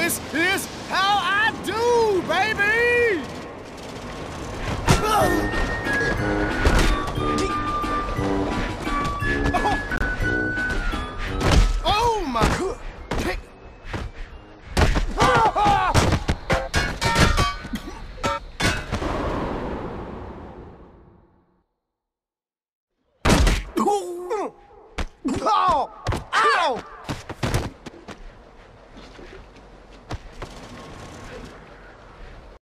This is how I do, baby! Oh my! Oh! Ow!